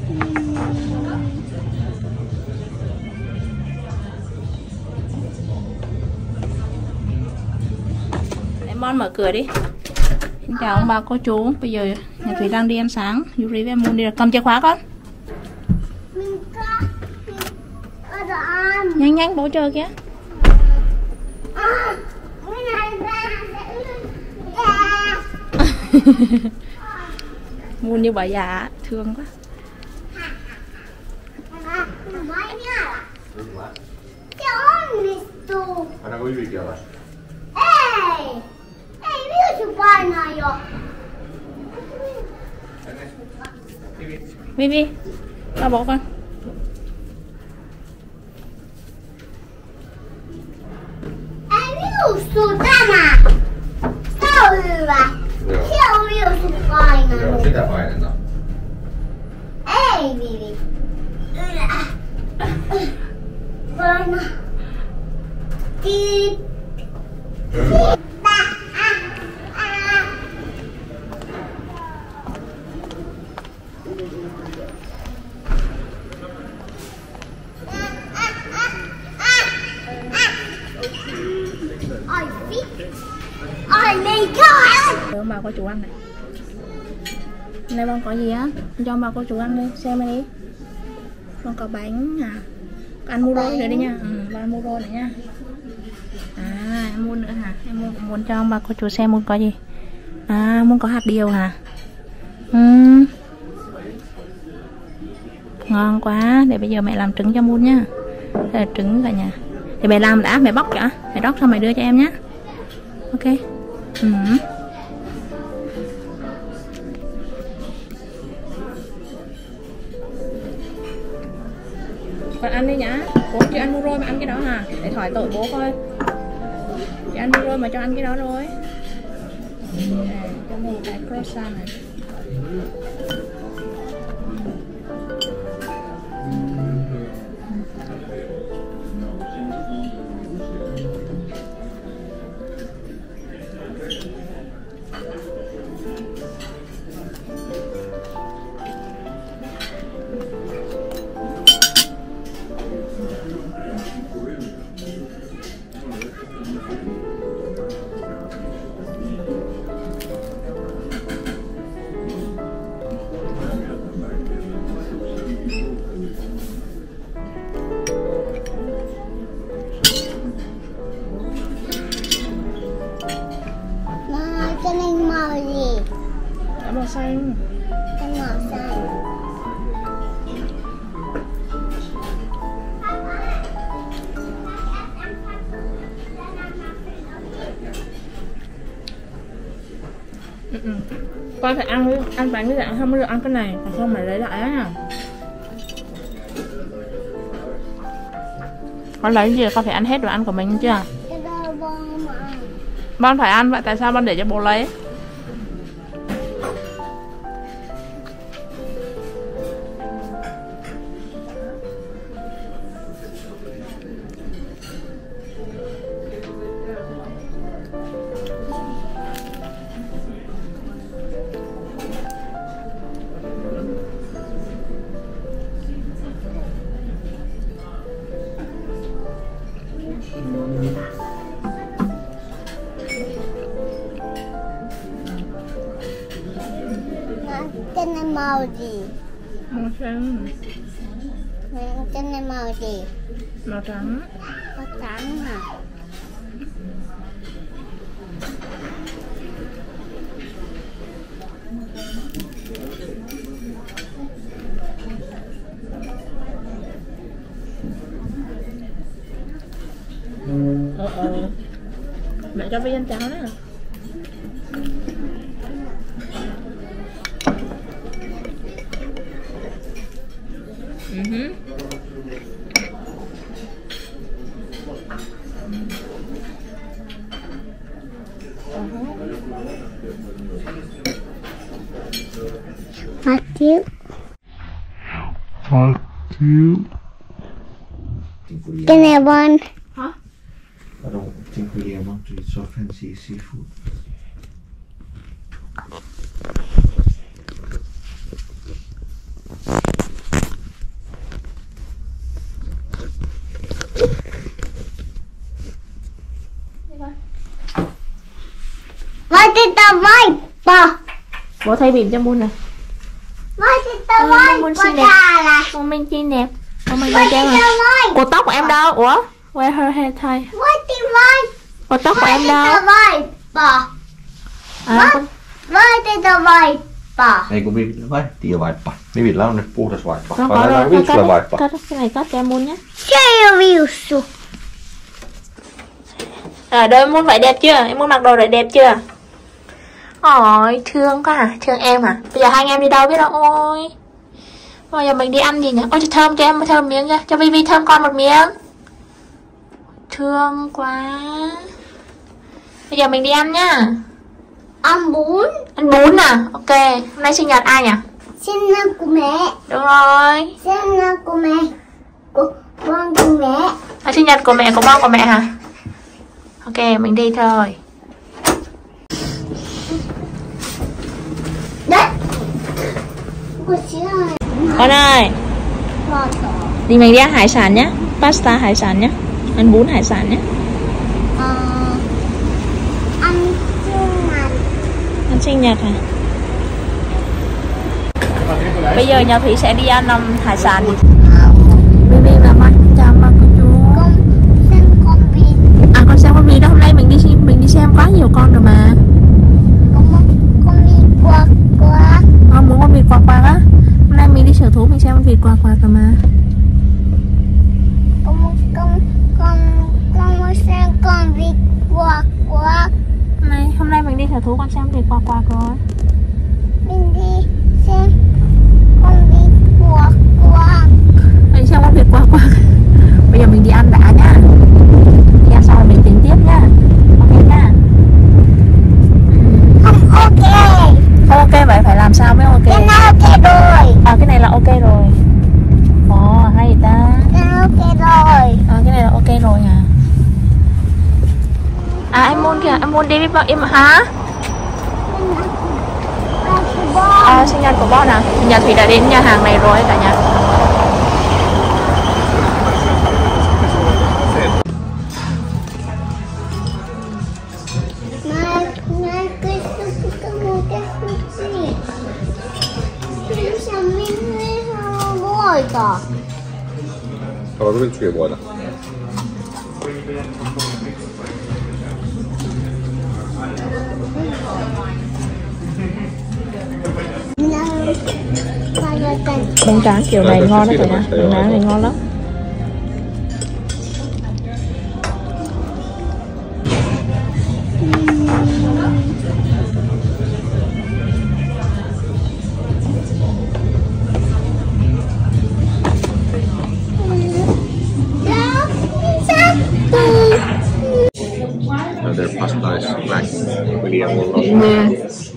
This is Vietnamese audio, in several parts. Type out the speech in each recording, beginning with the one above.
Mon mở cửa đi. Xin chào ông bà cô chú. Bây giờ nhà Thủy đang đi ăn sáng. Yuri với Moon đi rồi. Cầm chìa khóa con. Nhanh nhanh bố chờ kìa. Moon như bà già thương quá. Vivi, ba bố con. Sitä painetta. Ei, Vivi. Paina. Tiit. Ông bà cô chú ăn này. Này con có gì á? Cho ông bà cô chú ăn đi, xem đi. Con có bánh à? Ăn mua rồi đi nha. Con mua rồi nữa nha. À, em mua nữa hả? Em muốn cho ông bà cô chú xem muốn có gì. À, muốn có hạt điều hả? Ngon quá. Để bây giờ mẹ làm trứng cho Moon nhá. Đây là trứng cả nhà. Thì mẹ làm đã, mẹ bóc cho. Mẹ bóc xong mẹ đưa cho em nhé. Ok. Con ăn đi nhá. Bố chưa ăn mua rồi mà ăn cái đó hả? Để hỏi tội bố coi. Chị ăn mua rồi mà cho ăn cái đó rồi. Cho một cái croissant này. Cái này màu gì? Màu xanh. Cái màu xanh. Con phải ăn bánh cái dạng không được ăn cái này, còn không phải lấy lại á nha. Con lấy gì con phải ăn hết đồ ăn của mình chưa? Cái đó bon mà. Bon phải ăn vậy tại sao con để cho bố lấy? Cái này màu gì? Màu xanh. Cái này màu gì? Màu trắng. Màu trắng hả? Mẹ cho Vi ăn cháo đấy hả? Hạt chiếu. Cái này bon. Hả? I don't think really I want to eat so fancy seafood. tao voi bò. Bố thay bỉm cho Moon này. Voi thì tao voi Moon bò xinh đẹp. già là. Con Minh xinh đẹp. Con Minh Voi thì đẹp tao rồi. voi. Cột tóc của em đâu? Ủa? Where her hair tie? Voi thì voi. Cột tóc của Voi em thì đâu? tao voi bò. Con... Voi thì tao voi bò. Ei kun vai tievaippa. Mivillä on nyt puhdas vaippa. Nó Vai có laitetaan rồi. Vilsulle vaippa. Cắt cái này cắt cho em Moon nhé. Chơi Vilsu. Rồi đôi Moon phải đẹp chưa? Em muốn mặc đồ để đẹp chưa? Ôi thương quá à, thương em à. Bây giờ hai anh em đi đâu biết đâu. Ôi bây giờ mình đi ăn gì nhỉ? Ôi thơm cho em thơm miếng nha. Cho Vivi thơm con một miếng. Thương quá. Bây giờ mình đi ăn nhá. Ăn bún. Ăn bún à? Ok. Hôm nay sinh nhật ai nhỉ? Sinh nhật của mẹ. Đúng rồi. Sinh nhật của mẹ. Của con của mẹ. À, sinh nhật của mẹ, của con của mẹ hả? Ok, mình đi thôi. Đấy. Của chị ơi. Con ơi, Ngọt. thì mình đi ăn hải sản nhé. Pasta hải sản nhé. Ăn bún hải sản nhé. Ăn chung mặt. Ăn sinh nhật hả? Bây giờ nhà Thủy sẽ đi ăn hải sản. Vivi và Mai chào ba cô chú. Con xem con vịt. À con xem con vịt đó, hôm nay mình đi xem quá nhiều con rồi mà. Con vịt quạt quạt. Con muốn con vịt quạt quạt á. Hôm nay mình đi sở thú mình xem con vịt quạt quạt rồi mà. Con muốn xem con vịt quạt quạt. Hôm nay mình đi sở thú con xem vịt quạt quạt rồi. Mình đi xem con vịt quạt quạt. Mình xem con vịt quạt quạt. Bây giờ mình đi ăn đã nhá. Đi ăn xong rồi mình tính tiếp nhá. Ok nhá. Không ok. Không ok vậy phải làm sao mới ok? Cái này ok rồi. À cái này là ok rồi. Ồ hay ta. Cái này ok rồi. À cái này là ok rồi hả? À em muốn kìa, em muốn đi với bọn em hả? À sinh nhật của bọn à? Nhà Thủy đã đến nhà hàng này rồi cả nhà. Này cái một cái gì? Cái sao mình không gọi cả? Haluatko Vilsukin voita? Bánh tráng kiểu này ngon đấy cả nhà. Bánh tráng này ngon lắm. No, their pasta is black. William will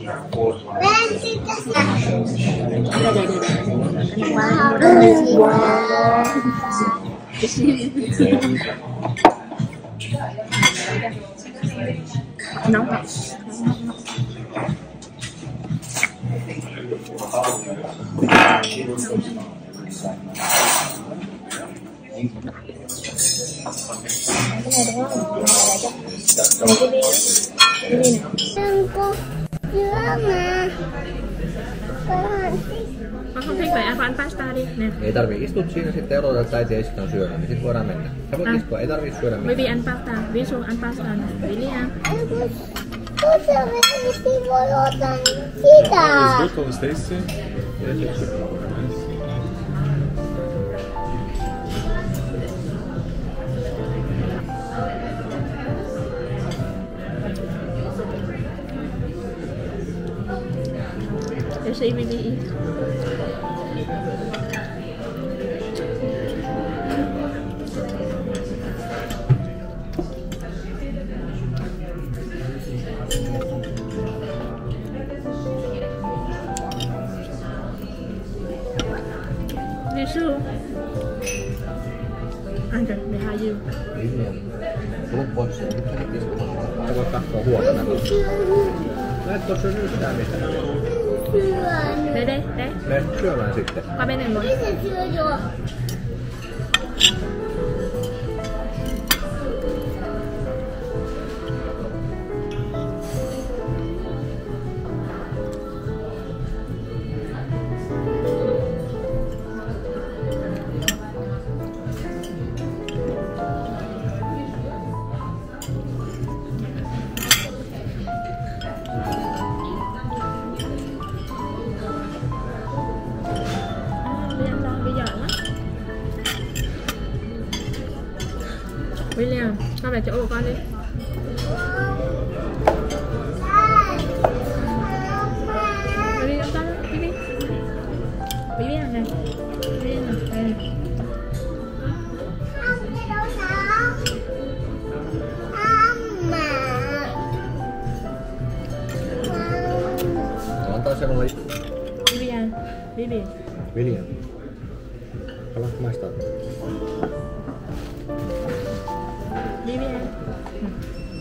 Nóng. Cô chưa mà. Con không thích vậy, ăn pasta đi nè. Ei tarvii, istut siinä sitten odotat, että äiti ei sitten syödä, niin sitten voidaan mennä. Sä voit istua, ei tarvii syödä mitään. Baby ăn pasta, ví dụ ăn pasta này, Willy ăn. Cô chưa biết đi vô otan sitä. Good for Stacy. You see Willy eat. Lisu. Ăn được, để hai dư. Tuu pois sieltä, nyt sä nyt istut. Sä voit katsoa huomenna. Lähet tuossa yhtään mitään. Đây. Lähet syömään sitten. Qua bên này ngồi. William, con về chỗ của con đi. Đi ông con đi đi. William này. William này. Đây. Antaa sen olla Vivian. Vivian. William. Haluat maistaa? Vivian.